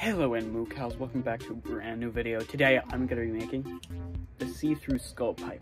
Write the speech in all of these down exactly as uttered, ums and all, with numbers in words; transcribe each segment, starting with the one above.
Hello Moo Cows, welcome back to a brand new video. Today I'm going to be making the see-through skull pipe.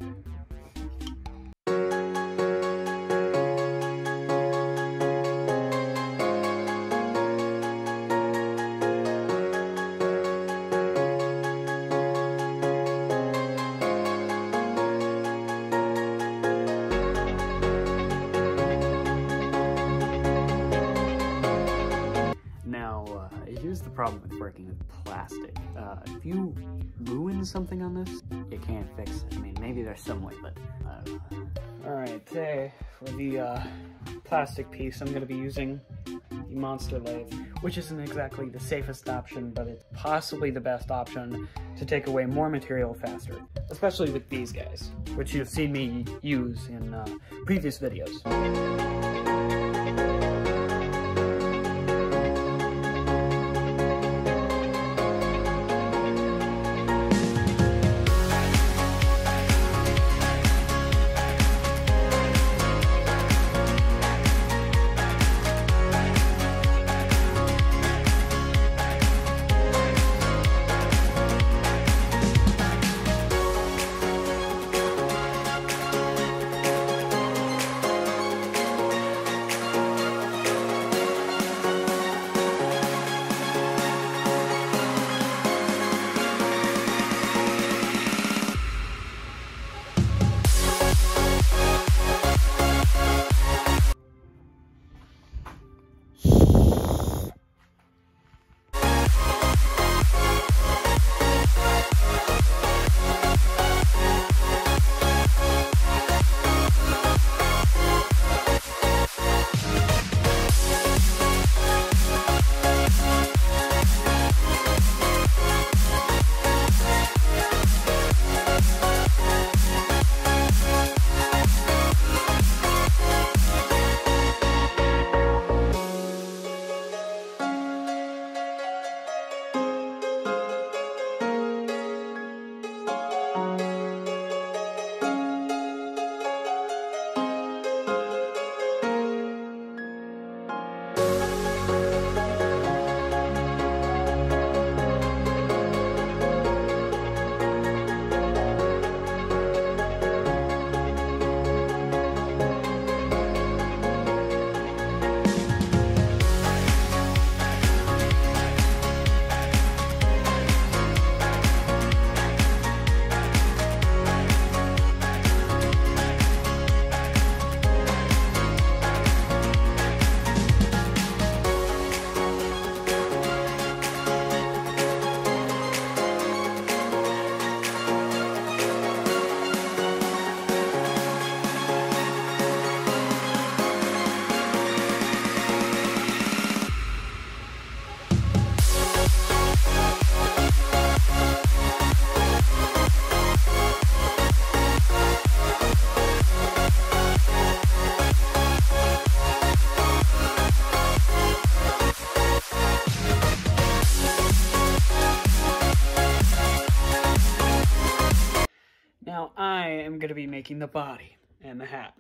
Now, uh, here's the problem with working with plastic. Uh, if you ruin something on this, you can't fix it. I mean, maybe there's some way, but I don't know. Alright, today, for the uh, plastic piece, I'm going to be using the Monster Lathe, which isn't exactly the safest option, but it's possibly the best option to take away more material faster, especially with these guys, which you've seen me use in uh, previous videos. Now I am going to be making the body and the hat.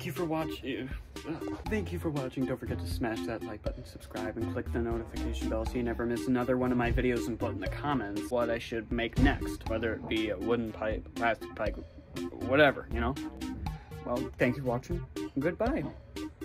you for watching. Thank you for watching. Don't forget to smash that like button, subscribe, and click the notification bell so you never miss another one of my videos, and put in the comments what I should make next, whether it be a wooden pipe, plastic pipe, whatever, you know? Well, thank you for watching. Goodbye.